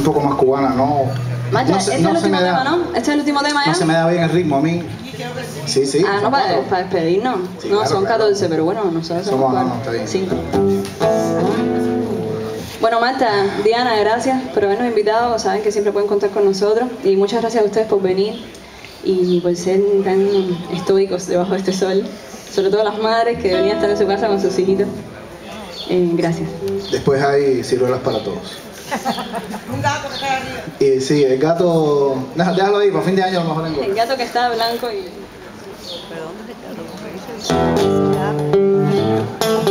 poco más cubana, no. Macha, No este es no el se me último da, tema, ¿no? Este es el último tema ya. no se me da bien el ritmo a mí. Sí, sí. Ah, no, para despedirnos. Sí, No, claro, son claro. 14, pero bueno, nosotros somos No, está bien. 5. Bueno, Marta, Diana, gracias por habernos invitado. Saben que siempre pueden contar con nosotros. Y muchas gracias a ustedes por venir y por ser tan estoicos debajo de este sol. Sobre todo las madres que venían a estar en su casa con sus hijitos. Gracias. Después hay ciruelas para todos. Un gato que está arriba. Y sí, el gato... Déjalo ahí, para fin de año a lo mejor El engorda. gato que está blanco y... ¿Pero dónde está el gato?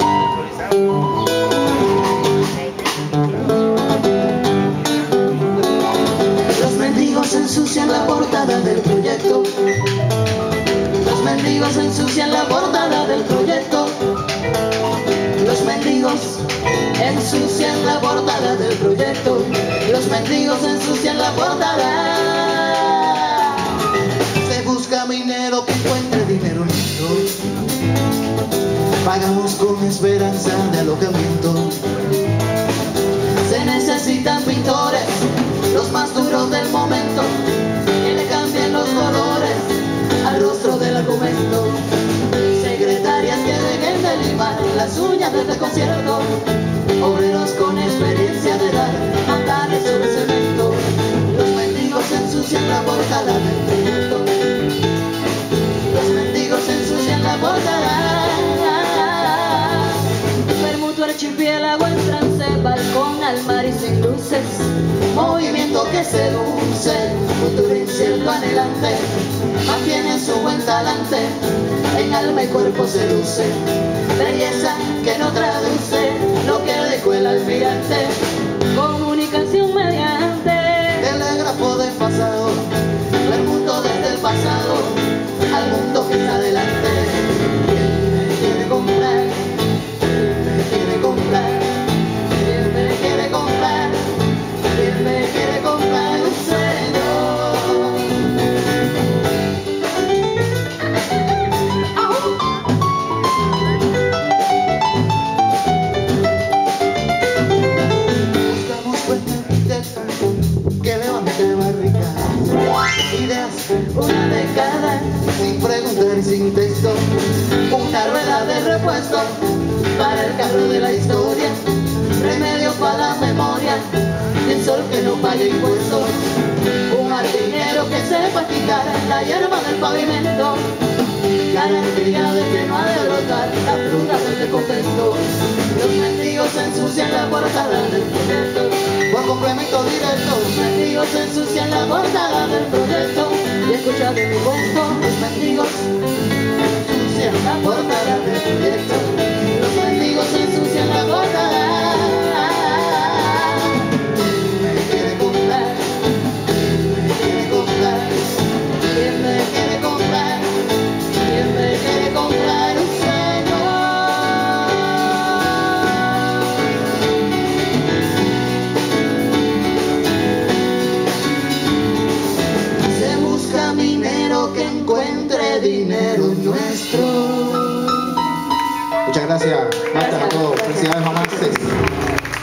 Los mendigos ensucian la portada del proyecto. Los mendigos ensucian la portada del proyecto. Los mendigos ensucian la portada del proyecto. Los mendigos ensucian la portada. Se busca minero que encuentre dinero listo. Pagamos con esperanza de alojamiento. Se necesitan pintores, los más duros del momento, que le cambien los colores al rostro del argumento. Secretarias que dejen de limar las uñas de este concierto. Obreros con experiencia de dar andares sobre cemento. Los mendigos ensucian la portada del proyecto. Los mendigos ensucian la portada. Permuto archipiélago en trance, balcón al mar y sin luces. Movimiento que seduce, futuro incierto anhelante. Mantiene su buen talante, en alma y cuerpo se luce. Belleza que no traduce lo que dejó el almirante. Comunicación mediante telégrafo del pasado. El mundo desde el pasado al mundo que está adelante. ¿Quién me quiere comprar? ¿Quién me quiere comprar? ¿Quién me quiere comprar? ¿Quién me quiere comprar un sueño? Buscamos buen arquitecto que levante barricadas, ideas, una década sin preguntar y sin texto, una rueda de repuesto para el carro de la historia, remedio para la memoria, el sol que no pague impuestos, un jardinero que sepa quitar la hierba del pavimento, garantía de que no ha de brotar la fruta del descontento. Los mendigos ensucian la portada del proyecto, por complemento directo. Los mendigos ensucian la portada del proyecto, y escucha de mi cuento. Los mendigos ensucian la portada del proyecto. Los mendigos ensucian la portada. ¿Quién me quiere comprar? ¿Quién me quiere comprar? ¿Quién me quiere comprar? ¿Quién me quiere comprar un sueño? Se busca minero que encuentre dinero nuestro. Muchas gracias, Marta, a todos. Felicidades, mamá.